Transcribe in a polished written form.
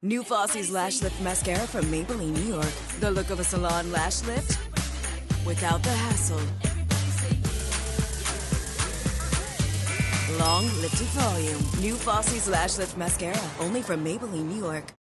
New Falsies Lash Lift Mascara from Maybelline, New York. The look of a salon lash lift without the hassle. Long lifted volume. New Falsies Lash Lift Mascara. Only from Maybelline, New York.